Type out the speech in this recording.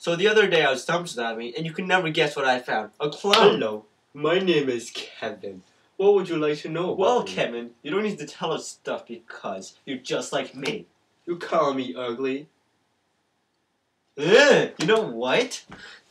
So the other day I was dumpster and you can never guess what I found. A clown. Hello, my name is Kevin. What would you like to know about Well, me? Kevin, you don't need to tell us stuff because you're just like me. You call me ugly? You know what?